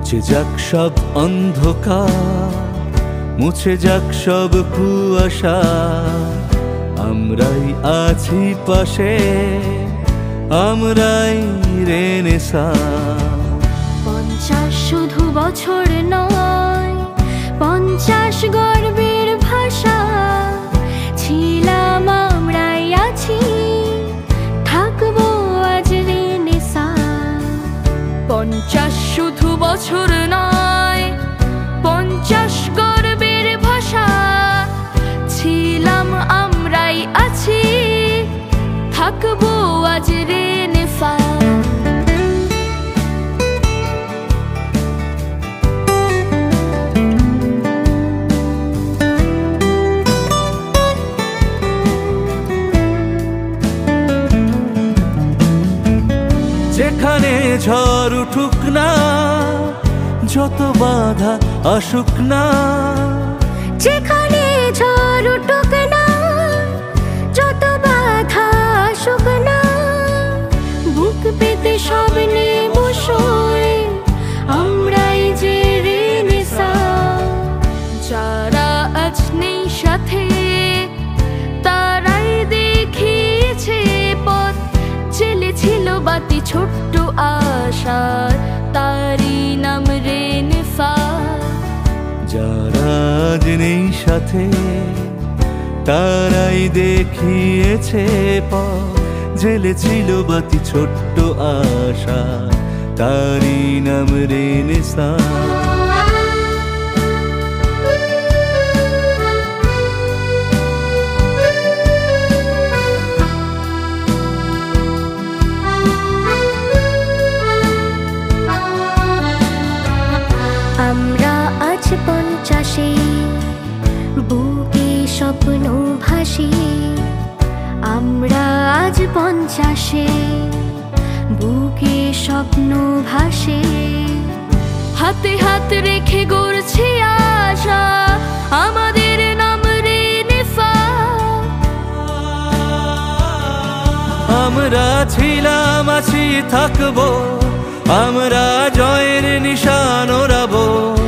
মুছে যাক সব অন্ধকার, মুছে যাক সব কুয়াশা, আমরাই আছি পাশে, আমরাই রেনেসাঁ। 50 শুধু বছর নয়, 50 গর্বের ভাষা, ছিলাম আমরাই আছি, থাকবো আজ রেনেসাঁ। 50 শুধু বছর নয়, 50 গর্বের ভাষা, ছিলাম আমরাই আছি, থাকবো আজ রেনেসাঁ। যেখানে ঝড় উঠুক না, যত বাধা আসুক না, যেখানে ঝড় উঠুক না, যত বাধা আসুক না, বুক পেতে সব নেব সয়ে, আমরাই যে রেনেসাঁ। যারা আজ নেই সাথে, তারাই দেখিয়েছে পথ, জ্বেলেছিল বাতি ছোট্ট আশার, তারই নাম রেনেসাঁ। যারা আজ নেই সাথে, তারাই দেখিয়েছে পথ, জ্বেলেছিল বাতি ছোট্ট আশা, তারই নাম রেনেসাঁ। আমরা আজ 50-এ, বুকে স্বপ্ন ভাসে, আমরা আজ 50-এ, বুকে স্বপ্ন ভাসে, হাতে হাত রেখে গড়ছি আশা, আমাদের নাম রেনেসাঁ। আমরা ছিলাম আছি থাকবো, আমরা জয়ের নিশান ওড়াবো।